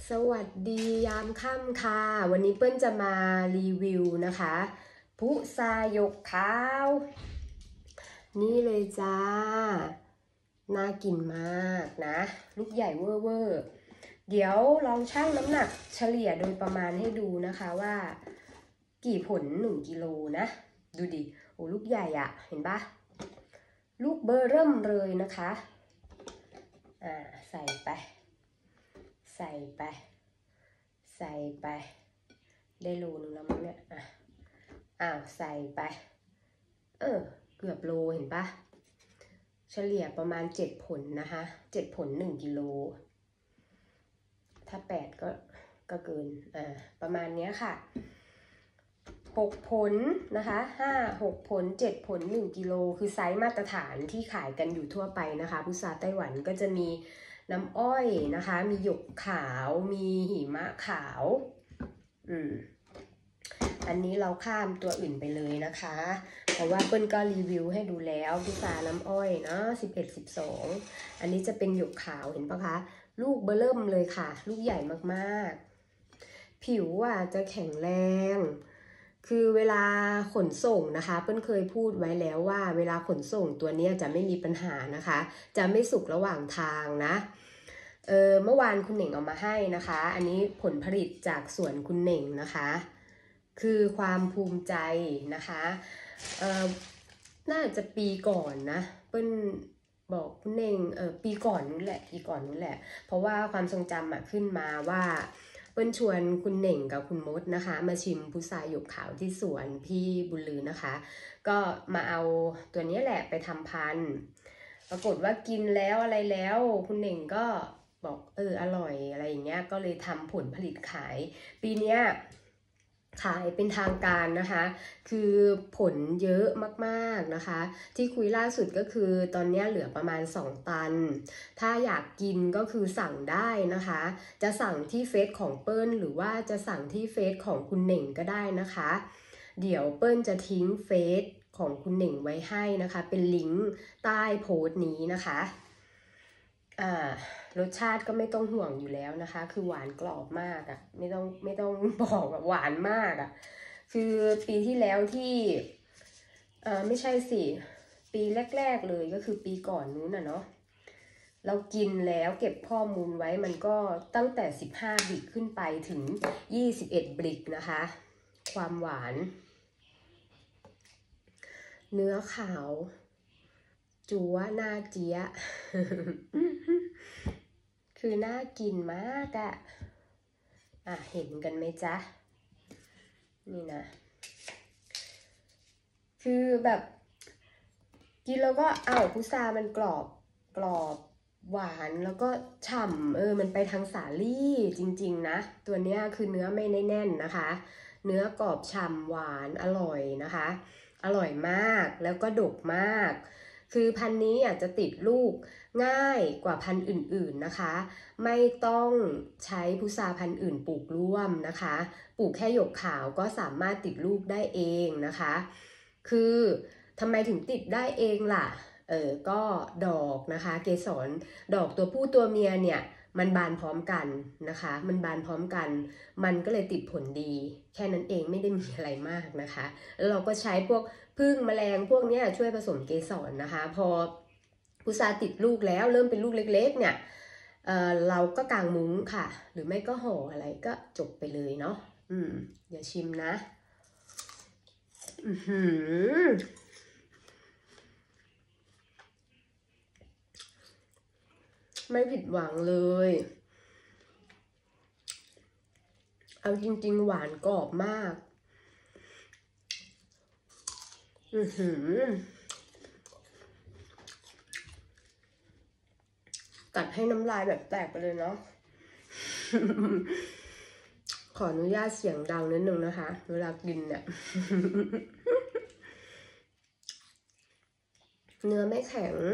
สวัสดียามค่ำค่ะวันนี้เปิ้ลจะมารีวิวนะคะพุทรายกขาวนี่เลยจ้าน่ากินมากนะลูกใหญ่เวอร์เดี๋ยวลองชั่งน้ำหนักเฉลี่ยโดยประมาณให้ดูนะคะว่ากี่ผล1 กิโลนะดูดิโอ้ลูกใหญ่อะเห็นปะลูกเบอร์เริ่มเลยนะคะใส่ไปได้โลนึงแล้วมั้งเนี่ยใส่ไปเกือบโลเห็นปะเฉลี่ยประมาณ7 ผลนะคะ7 ผล1 กิโลถ้า8ก็เกินประมาณนี้ค่ะ6 ผลนะคะ6 ผล7 ผล1 กิโลคือไซส์มาตรฐานที่ขายกันอยู่ทั่วไปนะคะพุทราไต้หวันก็จะมีน้ำอ้อยนะคะมีหยกขาวมีหิมะขาวอันนี้เราข้ามตัวอื่นไปเลยนะคะเพราะว่าเปิ้ลก็รีวิวให้ดูแล้วพุทราน้ำอ้อยเนาะ11 12อันนี้จะเป็นหยกขาวเห็นปะคะลูกเบอเริ่มเลยค่ะลูกใหญ่มากๆผิวจะแข็งแรงคือเวลาขนส่งนะคะเปิ้ลเคยพูดไว้แล้วว่าเวลาขนส่งตัวนี้จะไม่มีปัญหานะคะจะไม่สุกระหว่างทางนะเมื่อวานคุณเหน่งเอามาให้นะคะอันนี้ผลผลิตจากสวนคุณเหน่งนะคะคือความภูมิใจนะคะน่าจะปีก่อนนะเปิ้ลบอกคุณเหน่งปีก่อนนู้นแหละเพราะว่าความทรงจำขึ้นมาว่าเปิ้ลชวนคุณเหน่งกับคุณมดนะคะมาชิมพุทราหยกขาวที่สวนพี่บุญลือนะคะก็มาเอาตัวนี้แหละไปทำพันธุ์ปรากฏว่ากินแล้วอะไรแล้วคุณเหน่งก็บอกอร่อยอะไรอย่างเงี้ยก็เลยทำผลผลิตขายปีเนี้ยขายเป็นทางการนะคะคือผลเยอะมากๆนะคะที่คุยล่าสุดก็คือตอนนี้เหลือประมาณ2 ตันถ้าอยากกินก็คือสั่งได้นะคะจะสั่งที่เฟซของเปิ้ลหรือว่าจะสั่งที่เฟซของคุณเหน่งก็ได้นะคะเดี๋ยวเปิ้ลจะทิ้งเฟซของคุณเหน่งไว้ให้นะคะเป็นลิงก์ใต้โพสต์นี้นะคะรสชาติก็ไม่ต้องห่วงอยู่แล้วนะคะคือหวานกรอบมากไม่ต้องบอกหวานมากคือปีที่แล้วที่ไม่ใช่สิปีแรกๆเลยก็คือปีก่อนนู้นเนาะเรากินแล้วเก็บข้อมูลไว้มันก็ตั้งแต่15 บริกขึ้นไปถึง21 บริกนะคะความหวานเนื้อขาวจั๊วหน้าเจี๊ยะ คือน่ากินมากเห็นกันไหมจ๊ะนี่นะคือแบบกินแล้วก็พุทรามันกรอบหวานแล้วก็ฉ่ำมันไปทางสาลี่จริงๆนะตัวเนี้ยคือเนื้อไม่แน่นนะคะเนื้อกรอบฉ่ำหวานอร่อยนะคะอร่อยมากแล้วก็ดกมากคือพันธุ์นี้จะติดลูกง่ายกว่าพันธุ์อื่นๆนะคะไม่ต้องใช้พุทราพันธุ์อื่นปลูกร่วมนะคะปลูกแค่หยกขาวก็สามารถติดลูกได้เองนะคะคือทำไมถึงติดได้เองล่ะก็ดอกนะคะเกสรดอกตัวผู้ตัวเมียเนี่ยมันบานพร้อมกันนะคะมันบานพร้อมกันมันก็เลยติดผลดีแค่นั้นเองไม่ได้มีอะไรมากนะคะแล้วเราก็ใช้พวกผึ้งแมลงพวกนี้ช่วยผสมเกสรนะคะพอพุทราติดลูกแล้วเริ่มเป็นลูกเล็กๆเนี่ยเราก็กางมุ้งค่ะหรือไม่ก็ห่ออะไรก็จบไปเลยเนาะเดี๋ยวชิมนะไม่ผิดหวังเลยเอาจริงๆหวานกรอบมากกัดให้น้ำลายแบบแตกไปเลยเนาะ ขออนุญาตเสียงดังนิดนึงนะคะเวลากินเนี่ย เนื้อไม่แข็ง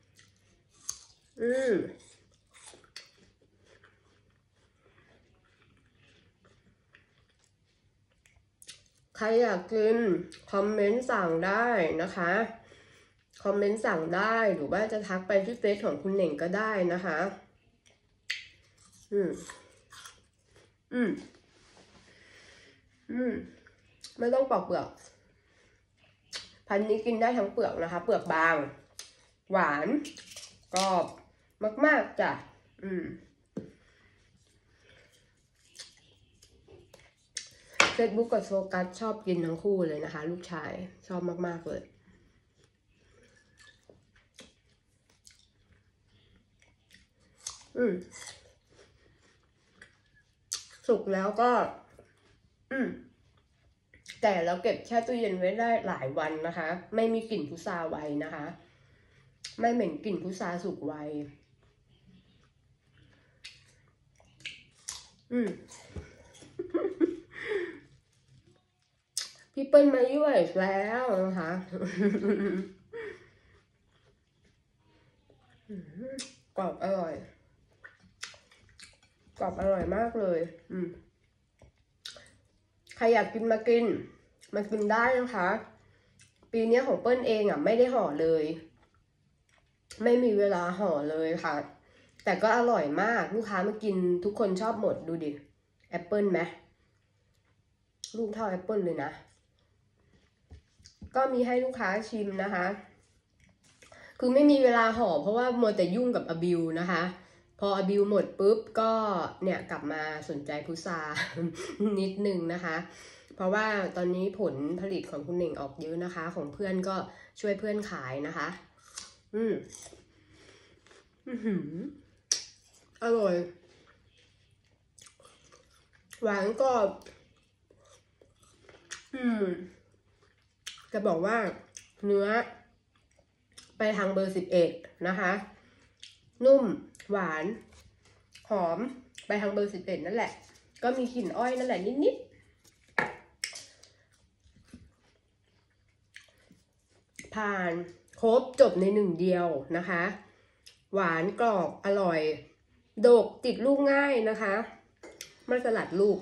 ใครอยากกินคอมเมนต์สั่งได้นะคะคอมเมนต์สั่งได้หรือว่าจะทักไปที่เฟซของคุณเหน่งก็ได้นะคะไม่ต้องปอกเปลือกพันธุ์นี้กินได้ทั้งเปลือกนะคะ เปลือกบางหวานกรอบมากๆจ้ะเฟซบุ๊กกับโฟกัสชอบกินทั้งคู่เลยนะคะ ลูกชายชอบมากๆเลยสุกแล้วก็แต่เราเก็บแช่ตู้เย็นไว้ได้หลายวันนะคะ ไม่มีกลิ่นพุทราไวนะคะ ไม่เหม็นกลิ่นพุทราสุกไวพี่เปิ้ลมายุ่ยแล้วนะคะกรอบอร่อยกรอบอร่อยมากเลยใครอยากกินมากินได้นะคะปีนี้ของเปิ้ลเองอ่ะไม่ได้ห่อเลยไม่มีเวลาห่อเลยค่ะแต่ก็อร่อยมากลูกค้ามากินทุกคนชอบหมดดูดิแอปเปิ้ลไหมลูกเท่าแอปเปิ้ลเลยนะก็มีให้ลูกค้าชิมนะคะคือไม่มีเวลาห่อเพราะว่ามัวแต่ยุ่งกับอบิวนะคะพออบิวหมดปุ๊บก็เนี่ยกลับมาสนใจพุทรานิดนึงนะคะเพราะว่าตอนนี้ผลผลิตของคุณเน่งออกเยอะนะคะของเพื่อนก็ช่วยเพื่อนขายนะคะอร่อยหวานกรอบจะบอกว่าเนื้อไปทางเบอร์11นะคะนุ่มหวานหอมไปทางเบอร์11นั่นแหละก็มีกลิ่นอ้อยนั่นแหละนิดๆผ่านครบจบใน1เดียวนะคะหวานกรอบอร่อยดกติดลูกง่ายนะคะไม่สลัดลูก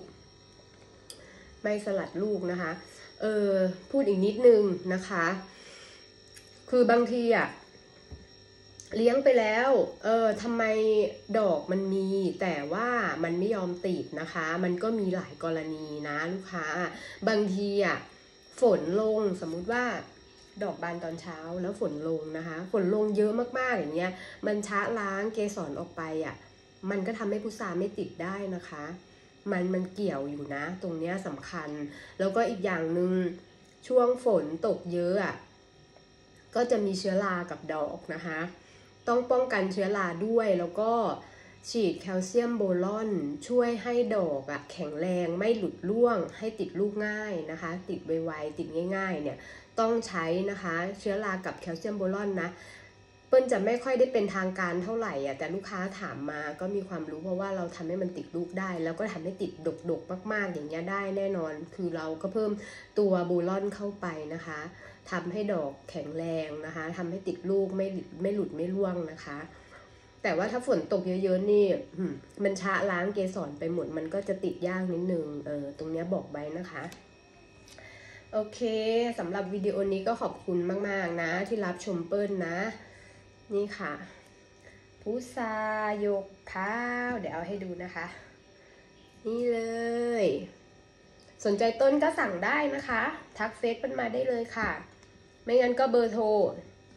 นะคะพูดอีกนิดนึงนะคะคือบางทีอ่ะเลี้ยงไปแล้วทำไมดอกมันมีแต่ว่ามันไม่ยอมติดนะคะมันก็มีหลายกรณีนะลูกค้าบางทีอ่ะฝนลงสมมุติว่าดอกบานตอนเช้าแล้วฝนลงนะคะฝนลงเยอะมากๆอย่างเงี้ยมันชะล้างเกสรออกไปอ่ะมันก็ทำให้พุทราไม่ติดได้นะคะมันเกี่ยวอยู่นะตรงเนี้ยสำคัญแล้วก็อีกอย่างหนึ่งช่วงฝนตกเยอะอ่ะก็จะมีเชื้อรากับดอกนะคะต้องป้องกันเชื้อราด้วยแล้วก็ฉีดแคลเซียมโบรอนช่วยให้ดอกอ่ะแข็งแรงไม่หลุดร่วงให้ติดลูกง่ายนะคะติดไวๆติดง่ายๆเนี่ยต้องใช้นะคะเชื้อรากับแคลเซียมโบรอนนะเปิ้ลจะไม่ค่อยได้เป็นทางการเท่าไหร่อ่ะแต่ลูกค้าถามมาก็มีความรู้เพราะว่าเราทำให้มันติดลูกได้แล้วก็ทำให้ติดดกๆมากๆอย่างเงี้ยได้แน่นอนคือเราก็เพิ่มตัวโบรอนเข้าไปนะคะทำให้ดอกแข็งแรงนะคะทำให้ติดลูกไม่หลุดไม่ร่วงนะคะแต่ว่าถ้าฝนตกเยอะๆนี่มันชะล้างเกสรไปหมดมันก็จะติดยากนิดนึงตรงนี้บอกไว้นะคะโอเคสำหรับวิดีโอนี้ก็ขอบคุณมากๆนะที่รับชมเปิ้ลนะนี่ค่ะพุทราหยกขาวเดี๋ยวเอาให้ดูนะคะนี่เลยสนใจต้นก็สั่งได้นะคะทักเฟซเปิ้ลมาได้เลยค่ะไม่งั้นก็เบอร์โทร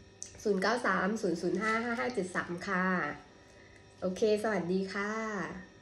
0930055573ค่ะโอเคสวัสดีค่ะ